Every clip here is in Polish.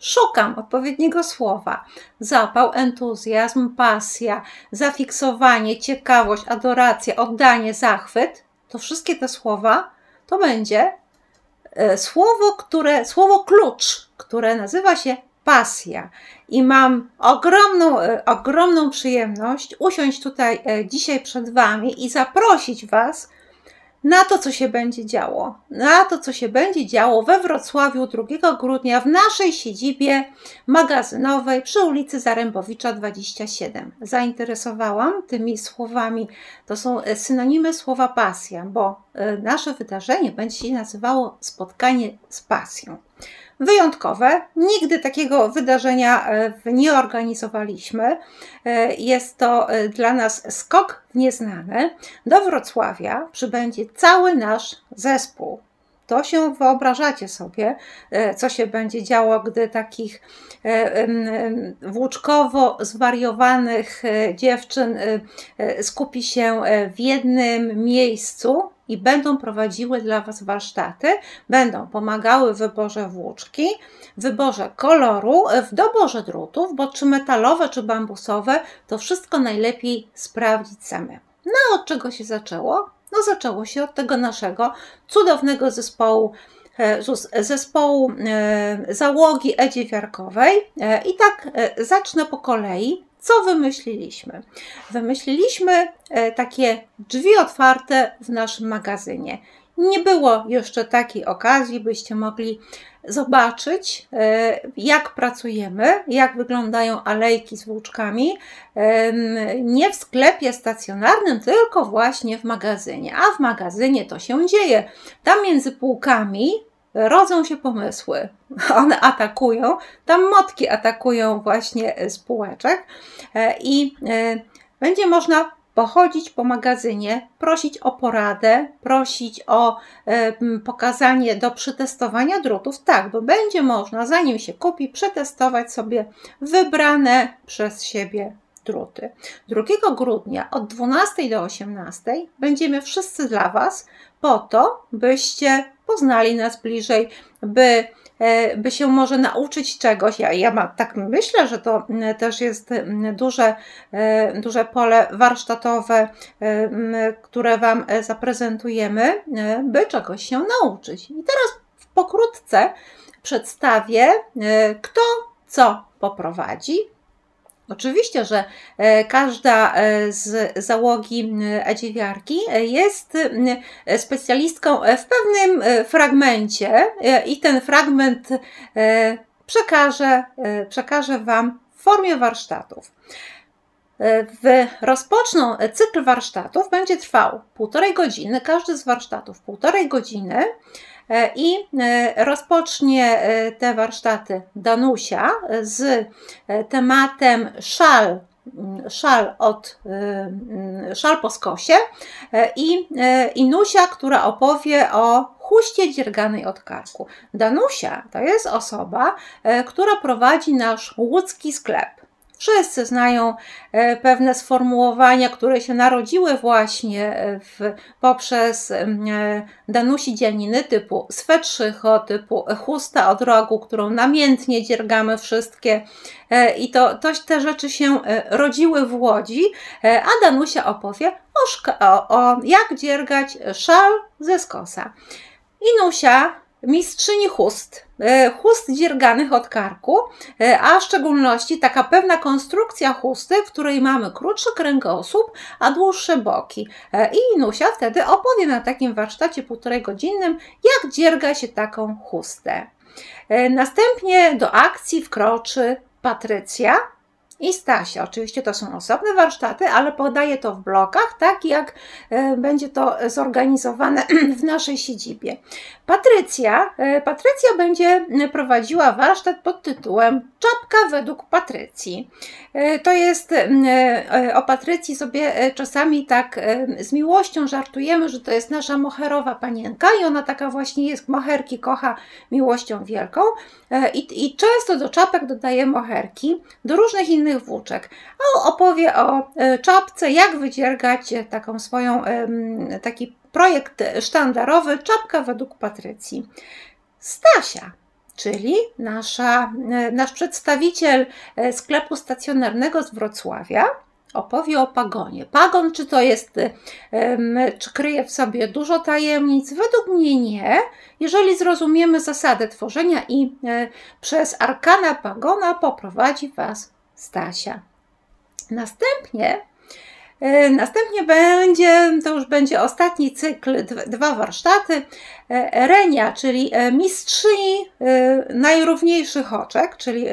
szukam odpowiedniego słowa. Zapał, entuzjazm, pasja, zafiksowanie, ciekawość, adoracja, oddanie, zachwyt. To wszystkie te słowa to będzie słowo klucz, które nazywa się pasja. I mam ogromną przyjemność usiąść tutaj dzisiaj przed Wami i zaprosić Was na to, co się będzie działo. Na to, co się będzie działo we Wrocławiu 2 grudnia w naszej siedzibie magazynowej przy ulicy Zarębowicza 27. Zainteresowałam tymi słowami. To są synonimy słowa pasja, bo nasze wydarzenie będzie się nazywało Spotkanie z pasją. Wyjątkowe. Nigdy takiego wydarzenia nie organizowaliśmy. Jest to dla nas skok w nieznane. Do Wrocławia przybędzie cały nasz zespół. To się wyobrażacie sobie, co się będzie działo, gdy takich włóczkowo zwariowanych dziewczyn skupi się w jednym miejscu i będą prowadziły dla Was warsztaty, będą pomagały w wyborze włóczki, w wyborze koloru, w doborze drutów, bo czy metalowe, czy bambusowe, to wszystko najlepiej sprawdzić samemu. No od czego się zaczęło? No zaczęło się od tego naszego cudownego zespołu załogi Edziewiarkowej i tak zacznę po kolei. Co wymyśliliśmy? Wymyśliliśmy takie drzwi otwarte w naszym magazynie. Nie było jeszcze takiej okazji, byście mogli zobaczyć, jak pracujemy, jak wyglądają alejki z włóczkami. Nie w sklepie stacjonarnym, tylko właśnie w magazynie. A w magazynie to się dzieje. Tam między półkami rodzą się pomysły. One atakują, tam motki atakują właśnie z półeczek i będzie można pochodzić po magazynie, prosić o poradę, prosić o pokazanie do przetestowania drutów. Tak, bo będzie można, zanim się kupi, przetestować sobie wybrane przez siebie druty. 2 grudnia od 12 do 18 będziemy wszyscy dla Was po to, byście poznali nas bliżej, by się może nauczyć czegoś. Ja tak myślę, że to też jest duże pole warsztatowe, które Wam zaprezentujemy, by czegoś się nauczyć. I teraz pokrótce przedstawię, kto co poprowadzi. Oczywiście, że każda z załogi Edziewiarki jest specjalistką w pewnym fragmencie i ten fragment przekażę Wam w formie warsztatów. Rozpoczną cykl warsztatów, będzie trwał 1,5 godziny, każdy z warsztatów 1,5 godziny. I rozpocznie te warsztaty Danusia z tematem szal po skosie i Nusia, która opowie o chuście dzierganej od karku. Danusia to jest osoba, która prowadzi nasz łódzki sklep. Wszyscy znają pewne sformułowania, które się narodziły właśnie poprzez Danusi dzianiny typu swetrzycho, typu chusta od rogu, którą namiętnie dziergamy wszystkie. I te rzeczy się rodziły w Łodzi, a Danusia opowie o jak dziergać szal ze skosa. I Nusia, mistrzyni chust dzierganych od karku, a w szczególności taka pewna konstrukcja chusty, w której mamy krótszy kręgosłup, a dłuższe boki. I Nusia wtedy opowie na takim warsztacie 1,5-godzinnym, jak dzierga się taką chustę. Następnie do akcji wkroczy Patrycja i Stasia. Oczywiście to są osobne warsztaty, ale podaję to w blokach, tak jak będzie to zorganizowane w naszej siedzibie. Patrycja będzie prowadziła warsztat pod tytułem Czapka według Patrycji. To jest, o Patrycji sobie czasami tak z miłością żartujemy, że to jest nasza moherowa panienka i ona taka właśnie jest, moherki kocha miłością wielką i często do czapek dodaje moherki, do różnych innych włóczek. A opowie o czapce, jak wydziergać taką swoją, taki projekt sztandarowy Czapka według Patrycji. Stasia czyli nasz przedstawiciel sklepu stacjonarnego z Wrocławia, opowie o pagonie. Pagon, czy to jest, czy kryje w sobie dużo tajemnic? Według mnie nie. Jeżeli zrozumiemy zasadę tworzenia i przez arkana pagona poprowadzi Was Stasia. Następnie to już będzie ostatni cykl, 2 warsztaty. Renia, czyli mistrzyni najrówniejszych oczek, czyli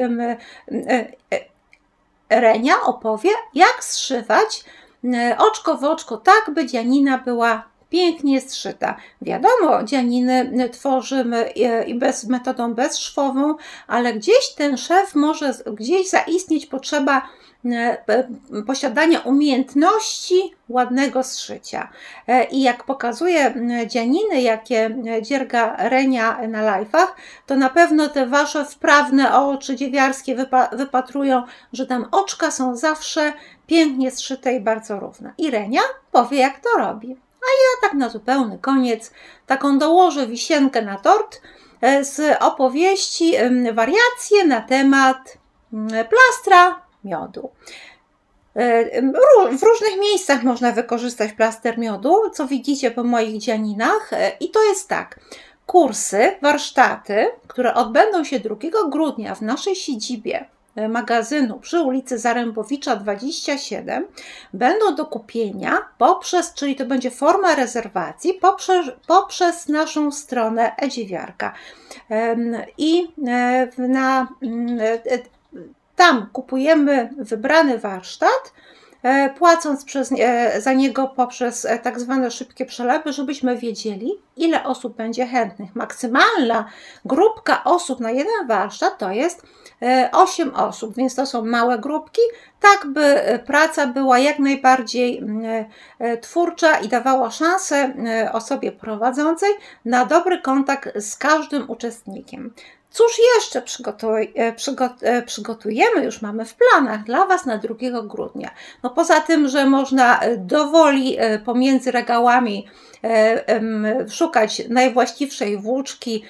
Renia opowie, jak zszywać oczko w oczko tak, by dzianina była pięknie zszyta. Wiadomo, dzianiny tworzymy metodą bezszwową, ale gdzieś ten szef może gdzieś zaistnieć potrzeba posiadania umiejętności ładnego zszycia. I jak pokazuje dzianiny, jakie dzierga Renia na live'ach, to na pewno te Wasze wprawne oczy dziewiarskie wypatrują, że tam oczka są zawsze pięknie zszyte i bardzo równe. I Renia powie, jak to robi. A ja tak na zupełny koniec taką dołożę wisienkę na tort z opowieści, wariacje na temat plastra miodu. W różnych miejscach można wykorzystać plaster miodu, co widzicie po moich dzianinach. I to jest tak. Kursy, warsztaty, które odbędą się 2 grudnia w naszej siedzibie magazynu przy ulicy Zarębowicza 27, będą do kupienia czyli to będzie forma rezerwacji poprzez naszą stronę e-dziewiarka. I tam kupujemy wybrany warsztat, płacąc za niego poprzez tak zwane szybkie przelewy, żebyśmy wiedzieli, ile osób będzie chętnych. Maksymalna grupka osób na jeden warsztat to jest 8 osób, więc to są małe grupki, tak by praca była jak najbardziej twórcza i dawała szansę osobie prowadzącej na dobry kontakt z każdym uczestnikiem. Cóż jeszcze przygotujemy, już mamy w planach dla Was na 2 grudnia. No poza tym, że można dowoli pomiędzy regałami szukać najwłaściwszej włóczki,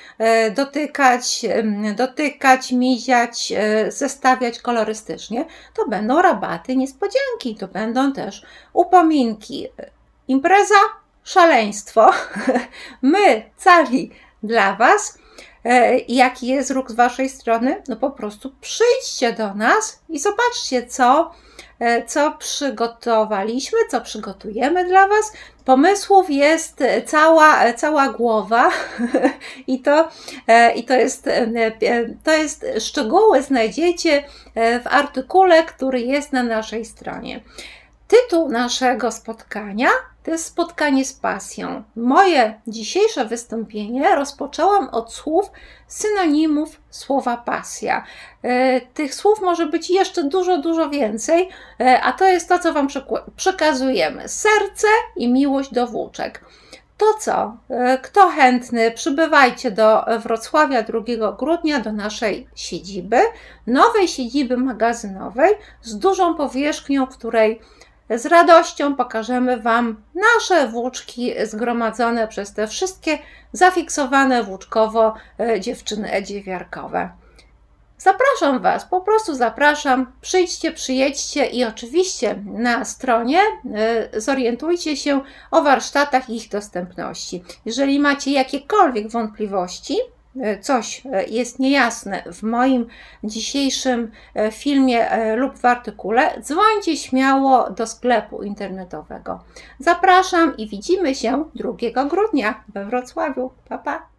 dotykać, miziać, zestawiać kolorystycznie, to będą rabaty, niespodzianki, to będą też upominki. Impreza, szaleństwo. My cali dla Was. Jaki jest ruch z Waszej strony? No po prostu przyjdźcie do nas i zobaczcie, co przygotowaliśmy, co przygotujemy dla Was. Pomysłów jest cała głowa i to jest szczegóły znajdziecie w artykule, który jest na naszej stronie. Tytuł naszego spotkania to jest spotkanie z pasją. Moje dzisiejsze wystąpienie rozpoczęłam od słów synonimów słowa pasja. Tych słów może być jeszcze dużo więcej, a to jest to, co Wam przekazujemy. Serce i miłość do włóczek. To co? Kto chętny, przybywajcie do Wrocławia 2 grudnia do naszej siedziby, nowej siedziby magazynowej z dużą powierzchnią, której z radością pokażemy Wam nasze włóczki zgromadzone przez te wszystkie zafiksowane włóczkowo dziewczyny e-dziewiarkowe. Zapraszam Was, po prostu zapraszam, przyjdźcie, przyjedźcie i oczywiście na stronie zorientujcie się o warsztatach i ich dostępności. Jeżeli macie jakiekolwiek wątpliwości, coś jest niejasne w moim dzisiejszym filmie lub w artykule, dzwońcie śmiało do sklepu internetowego. Zapraszam i widzimy się 2 grudnia we Wrocławiu. Pa, pa!